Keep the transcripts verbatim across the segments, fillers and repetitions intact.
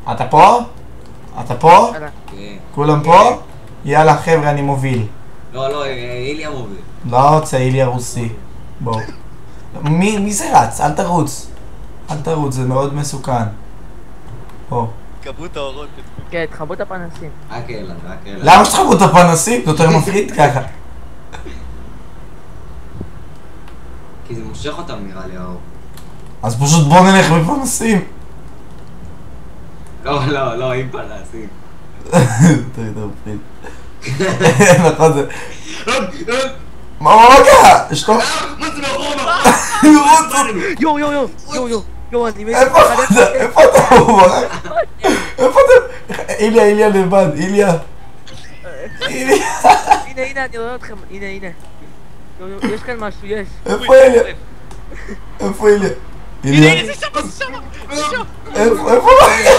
אתה פה? אתה פה? כן. כולם פה? יאללה חבר'ה, אני מוביל. לא, לא, איליה מוביל. לא רוצה איליה רוסי. בואו. מי, מי זה רץ? אל תרוץ. אל תרוץ, זה מאוד מסוכן. בואו. תכבו את האורות. כן, תכבו את הפנסים. רק אלה, רק אלה. למה שתכבו את הפנסים? זה יותר מפחיד ככה. כי זה מושך אותם נראה לי האור. אז פשוט בוא נלך בפנסים. לא, לא, לא, עם פנסים. אתה יותר מפחיד. נכון זה. מה מה קרה? אשתו? מה זה מאחורה? יו יו יו יו יו יו אני מת. איפה אתה? איפה אתה? איפה אתה? איליה, איליה לבד, איליה. איליה. הנה הנה אני רואה אתכם, הנה הנה. יש כאן משהו, יש. איפה איליה? איפה איליה? איליה? הנה, זה שם, זה שם, זה שם. איפה? איפה?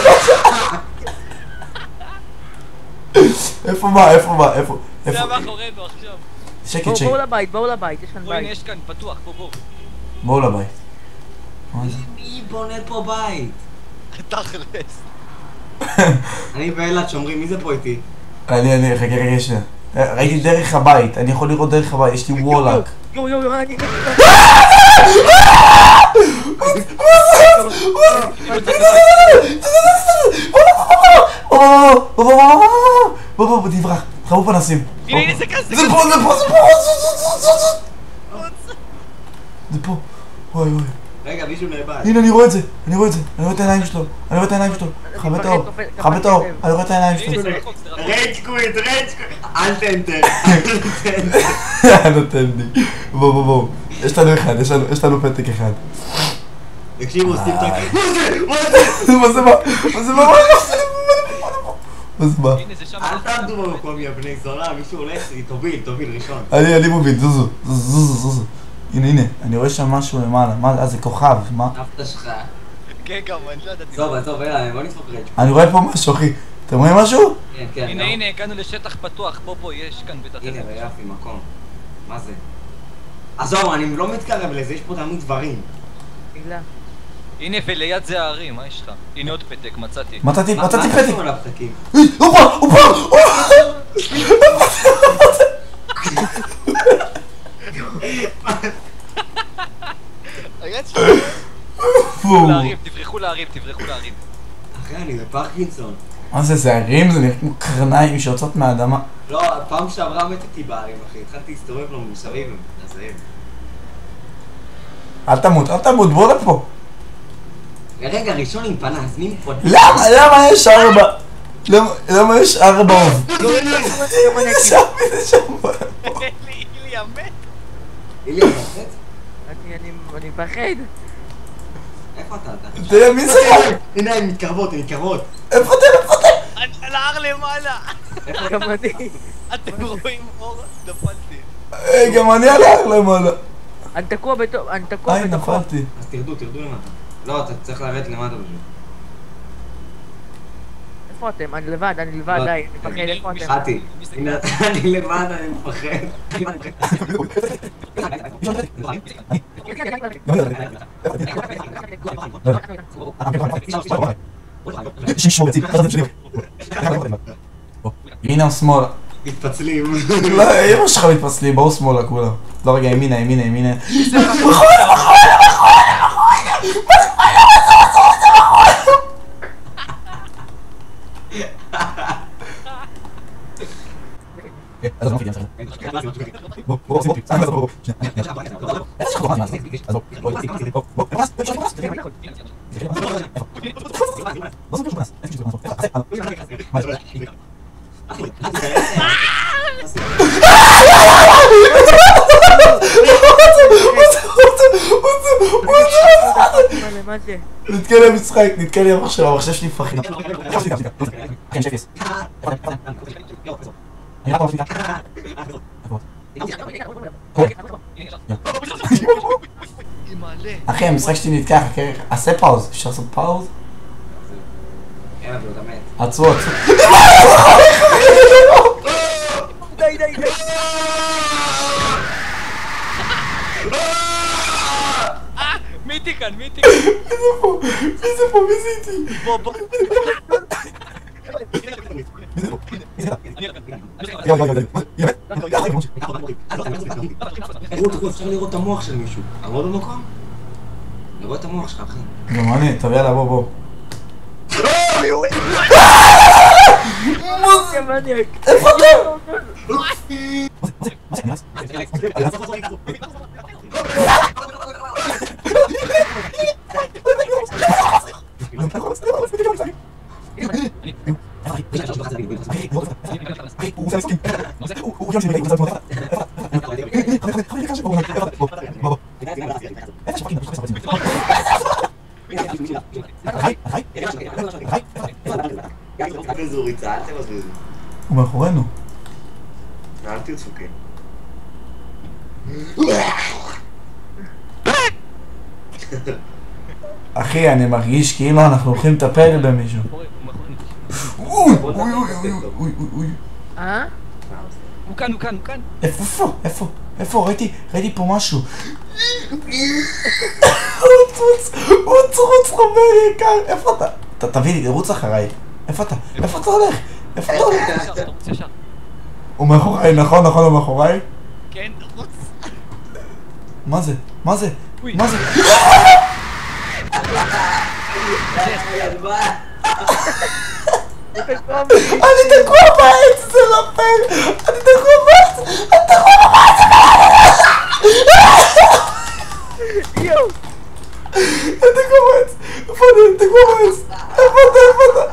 איפה מה? איפה מה? איפה? זה איפה? מאחורינו עכשיו. שקט בואו שקט. לבית, בואו לבית, יש כאן בוא, הנה בית. יש כאן, פתוח, בוא, בוא. בואו לבית. מה זה? מי בונה פה בית? תכלס. אני ואלעד שומרים, מי זה פה איתי? אני, אני, רגע, רגע, שנייה. ראיתי דרך הבית, אני יכול לראות דרך הבית, יש לי וולאק. יו יו יו אני... בוא בוא בוא תברח, תחבו פנסים. הנה, הנה, זה כאן, זה זה כאן. פה, זה פה, זה פה. זה פה. וואי וואי. רגע, מישהו נאבד. הנה אני רואה את זה, אני רואה את זה, אני רואה את העיניים שלו, אני רואה את העיניים שלו. חבא את האור, חבא את האור, אני רואה את העיניים שלו. הנה, זה רחוק, זה רחוק. רייג' קוויט, רייג' קוויט. אל תנטר. נותן לי. בוא בוא בוא. יש לנו אחד, יש לנו, יש לנו פתק אחד. תקשיבו, עושים את ה... מה זה? מה זה? מה זה מה? מה זה מה? מה זה מה? הנה, זה שם. אל תעמדו במקום, יא בני זונה, מישהו הולך, תוביל, תוביל ראשון. אני, אני מוביל, זוזו, זוזו, זוזו. הנה, הנה, אני רואה שם משהו למעלה. מה, זה כוכב, מה? אהבת שלך. כן, גם, אני לא ידעתי. טוב, טוב, יאללה, בוא נדפוק רייג'. אני רואה פה משהו, אחי. אתם רואים משהו? כן, כן. הנה, הנה, הגענו לשטח פתוח, בוא, בוא, יש כאן בטח. הנה, ויפי, מקום. מה זה? עזוב, אני לא מתקרב לזה, יש פה תמיד דברים. בגלל. הנה, וליד זה הערים, מה יש לך? הנה עוד פתק, מצאתי. מצאתי, מה מצאתי אתה פתק. עושה על הפתקים? הופה, הופה, תברחו להרים, תברחו להרים, תברחו להרים. אחי, אני בפרקינסון. מה זה, זה הרים? זה נראה כמו קרניים שיוצאות מהאדמה. לא, פעם שעברה מתתי בערים, אחי. התחלתי להסתובב לו מסביב, לזהם. אל תמות, אל תמות, בוא לפה. רגע, ראשון עם פנס, מי מפות? למה? למה יש ארבע? למה- למה יש ארבע עוף? זה שם, זה שם. איליה מת. איליה, אתה מפחד? אני אני אני מפחד. איפה אתה? אתה? אתה יודע מי זה? הנה, הן מתקרבות, הן מתקרבות. איפה אתם? איפה אתם? על ההר למעלה. גם אני. אתם רואים אור? נפלתי. היי, גם אני על ההר למעלה. אני תקוע בתוך, אני תקוע היי, בתוכו. נפלתי. אז תרדו, תרדו למטה. לא, אתה צריך לרדת למטה פשוט. איפה אתם? אני לבד, אני לבד, לא, די, אני מפחד, איפה אתם? חתי. הנה, אני למטה, אני מפחד. ימינה או שמאלה? מתפצלים. לא, אמא שלך מתפצלים, בואו שמאלה כולם. לא רגע, ימינה, ימינה, ימינה. אז לא מפגיע, בוא, בוא, בוא, בוא, נתקלם משחק, נתקלם המחשב, המחשב שלי מפחד. כן, שפייס. אני רק מפחיד. אחי, המשחק שלי נתקע, עשה פאוז, אפשר לעשות פאוז? אין אבל אתה מת. עצרו, עצרו. די, די, די. מי איתי כאן? מי איתי כאן? איזה פה? איזה פה? מי זה איתי? בוא, בוא. תראו, תראו, אפשר לראות את המוח של מישהו. אני רואה במקום? אני רואה את המוח שלך, אחי. גם אני, טוב יאללה בוא בוא. יא מניאק. איפה אתה? תבזבזו ריצה, אל תבזבזו. הוא מאחורינו. אל תרצו כן. אחי, אני מרגיש כאילו אנחנו הולכים לטפל במישהו. אוי, אוי, אוי, אוי, אוי, אוי. אה? הוא כאן, הוא כאן, הוא כאן. איפה, איפה, איפה, איפה, ראיתי, ראיתי פה משהו. הוא צוץ, הוא צוץ חבר יקר, איפה אתה? אתה תביא לי, רוץ אחריי. איפה אתה? איפה אתה הולך? איפה אתה הולך? ישר, אתה רוצה ישר. הוא מאחוריי, נכון, נכון, הוא מאחוריי? כן, רוץ. מה זה? מה זה? אוי. מה זה? אני תקוע בעץ, זה לא פייר! אני תקוע בעץ! אני תקוע בעץ! יואו! אני תקוע בעץ! איפה אני? אני תקוע בעץ! איפה אתה? איפה אתה?